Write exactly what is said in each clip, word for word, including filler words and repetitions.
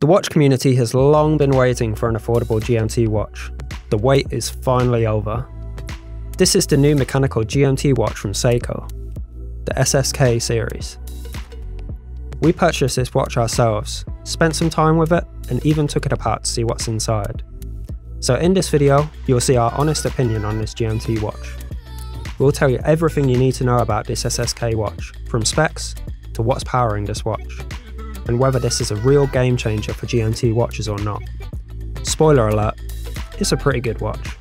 The watch community has long been waiting for an affordable G M T watch. The wait is finally over. This is the new mechanical G M T watch from Seiko, the S S K series. We purchased this watch ourselves, spent some time with it, and even took it apart to see what's inside. So in this video, you'll see our honest opinion on this G M T watch. We'll tell you everything you need to know about this S S K watch, from specs to what's powering this watch, and whether this is a real game changer for G M T watches or not. Spoiler alert, it's a pretty good watch.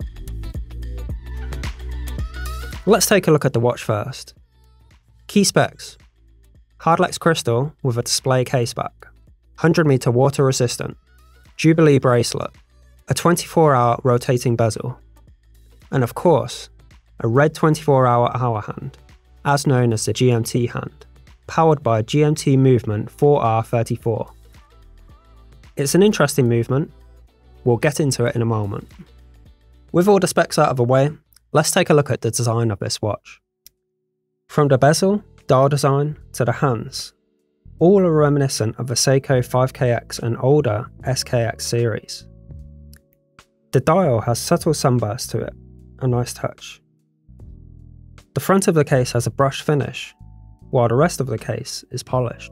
Let's take a look at the watch first. Key specs: Hardlex crystal with a display caseback, one hundred meter water resistant, Jubilee bracelet, a twenty-four hour rotating bezel, and of course, a red twenty-four hour hour hand, as known as the G M T hand, powered by a G M T movement four R thirty-four. It's an interesting movement. We'll get into it in a moment. With all the specs out of the way, let's take a look at the design of this watch. From the bezel, dial design, to the hands, all are reminiscent of the Seiko five K X and older S K X series. The dial has subtle sunburst to it, a nice touch. The front of the case has a brushed finish, while the rest of the case is polished.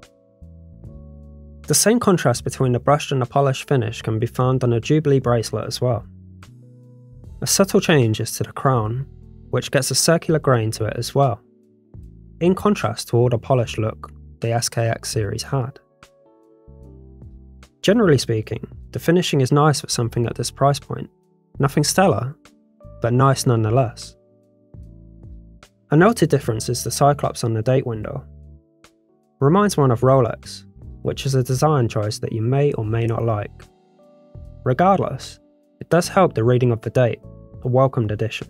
The same contrast between the brushed and the polished finish can be found on the Jubilee bracelet as well. A subtle change is to the crown, which gets a circular grain to it as well, in contrast to all the polished look the S K X series had. Generally speaking, the finishing is nice for something at this price point. Nothing stellar, but nice nonetheless. A noted difference is the Cyclops on the date window. Reminds one of Rolex, which is a design choice that you may or may not like. Regardless, it does help the reading of the date, a welcomed addition.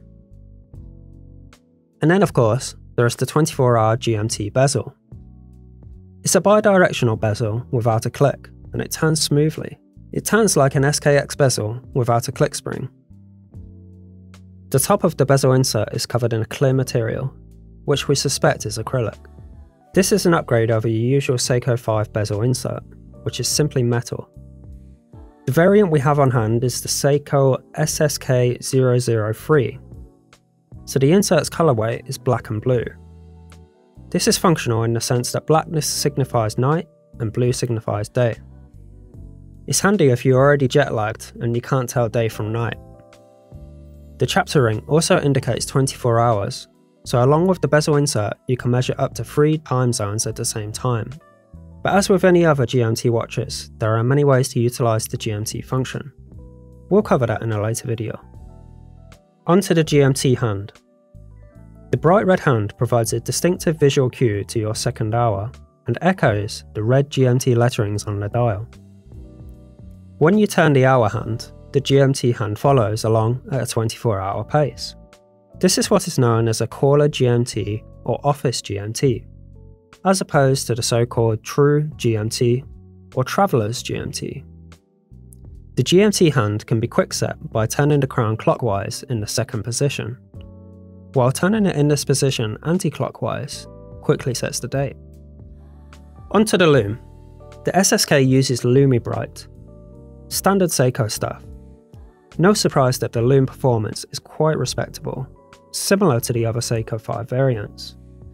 And then of course, there is the twenty-four hour G M T bezel. It's a bi-directional bezel without a click, and it turns smoothly. It turns like an S K X bezel without a click spring. The top of the bezel insert is covered in a clear material, which we suspect is acrylic. This is an upgrade over your usual Seiko five bezel insert, which is simply metal. The variant we have on hand is the Seiko S S K zero zero three, so the insert's colourway is black and blue. This is functional in the sense that blackness signifies night and blue signifies day. It's handy if you're already jet lagged and you can't tell day from night. The chapter ring also indicates twenty-four hours, so along with the bezel insert you can measure up to three time zones at the same time. But as with any other G M T watches, there are many ways to utilise the G M T function. We'll cover that in a later video. Onto the G M T hand. The bright red hand provides a distinctive visual cue to your second hour and echoes the red G M T letterings on the dial. When you turn the hour hand, the G M T hand follows along at a twenty-four hour pace. This is what is known as a caller G M T or office G M T, as opposed to the so-called true G M T or traveller's G M T. The G M T hand can be quickset by turning the crown clockwise in the second position, while turning it in this position anti-clockwise quickly sets the date. Onto the Lume. The S S K uses Lume Bright, standard Seiko stuff. No surprise that the Lume performance is quite respectable, similar to the other Seiko five variants.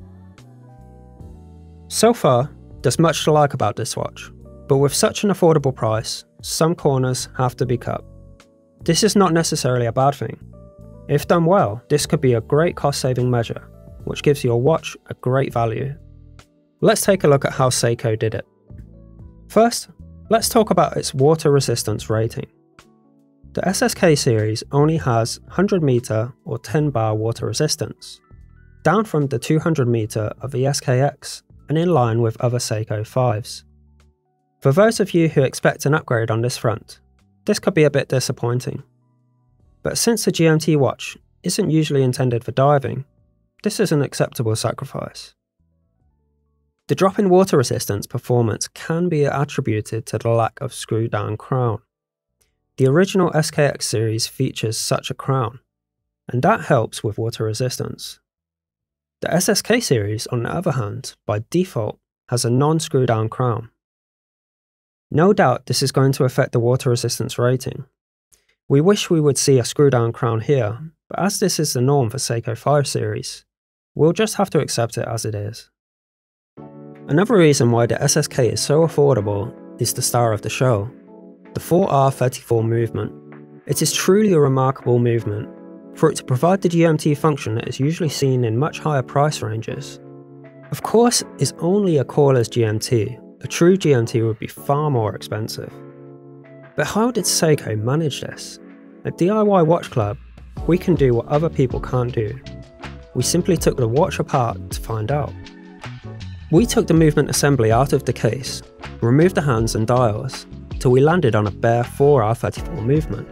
So far, there's much to like about this watch, but with such an affordable price, some corners have to be cut. This is not necessarily a bad thing. If done well, this could be a great cost-saving measure, which gives your watch a great value. Let's take a look at how Seiko did it. First, let's talk about its water resistance rating. The S S K series only has one hundred meter or ten bar water resistance, down from the two hundred meter of the S K X and in line with other Seiko fives. For those of you who expect an upgrade on this front, this could be a bit disappointing. But since the G M T watch isn't usually intended for diving, this is an acceptable sacrifice. The drop in water resistance performance can be attributed to the lack of screw-down crown. The original S K X series features such a crown, and that helps with water resistance. The S S K series, on the other hand, by default, has a non-screw-down crown. No doubt this is going to affect the water resistance rating. We wish we would see a screw down crown here, but as this is the norm for Seiko five series, we'll just have to accept it as it is. Another reason why the S S K is so affordable is the star of the show, the four R thirty-four movement. It is truly a remarkable movement. For it to provide the G M T function that is usually seen in much higher price ranges. Of course, it's only a cordless G M T. A true G M T would be far more expensive. But how did Seiko manage this? At D I Y Watch Club, we can do what other people can't do. We simply took the watch apart to find out. We took the movement assembly out of the case, removed the hands and dials, till we landed on a bare four R thirty-four movement.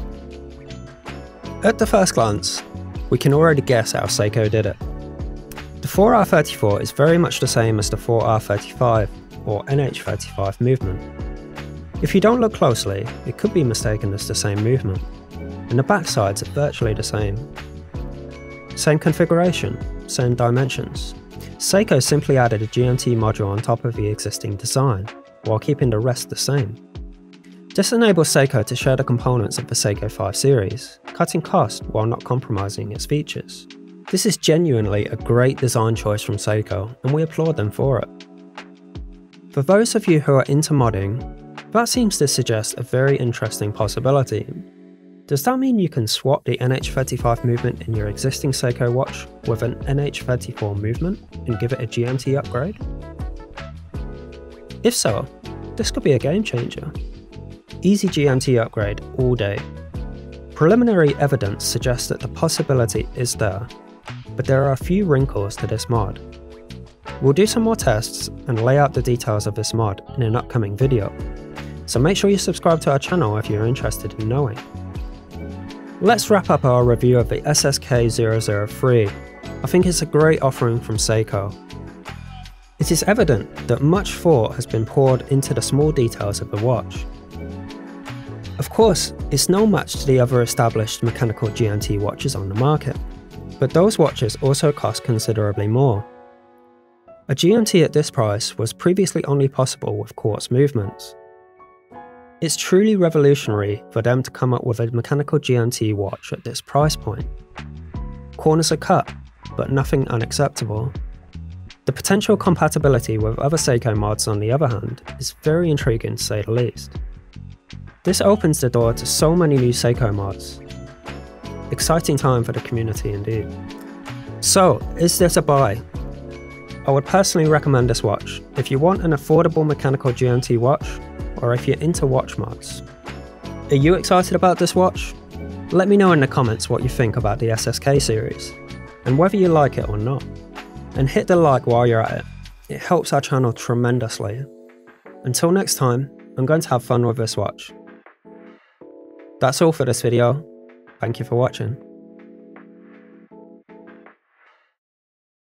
At the first glance, we can already guess how Seiko did it. The four R thirty-four is very much the same as the four R thirty-five or N H thirty-five movement. If you don't look closely, it could be mistaken as the same movement, and the backsides are virtually the same. Same configuration, same dimensions. Seiko simply added a G M T module on top of the existing design, while keeping the rest the same. This enables Seiko to share the components of the Seiko five series, cutting cost while not compromising its features. This is genuinely a great design choice from Seiko, and we applaud them for it. For those of you who are into modding, that seems to suggest a very interesting possibility. Does that mean you can swap the N H thirty-five movement in your existing Seiko watch with an N H thirty-four movement and give it a G M T upgrade? If so, this could be a game changer. Easy G M T upgrade all day. Preliminary evidence suggests that the possibility is there, but there are a few wrinkles to this mod. We'll do some more tests and lay out the details of this mod in an upcoming video, so make sure you subscribe to our channel if you're interested in knowing. Let's wrap up our review of the S S K zero zero three. I think it's a great offering from Seiko. It is evident that much thought has been poured into the small details of the watch. Of course, it's no match to the other established mechanical G M T watches on the market, but those watches also cost considerably more. A G M T at this price was previously only possible with quartz movements. It's truly revolutionary for them to come up with a mechanical G M T watch at this price point. Corners are cut, but nothing unacceptable. The potential compatibility with other Seiko mods, on the other hand, is very intriguing to say the least. This opens the door to so many new Seiko mods. Exciting time for the community indeed. So, is this a buy? I would personally recommend this watch if you want an affordable mechanical G M T watch, or if you're into watch mods. Are you excited about this watch? Let me know in the comments what you think about the S S K series, and whether you like it or not. And hit the like while you're at it, it helps our channel tremendously. Until next time, I'm going to have fun with this watch. That's all for this video. Thank you for watching.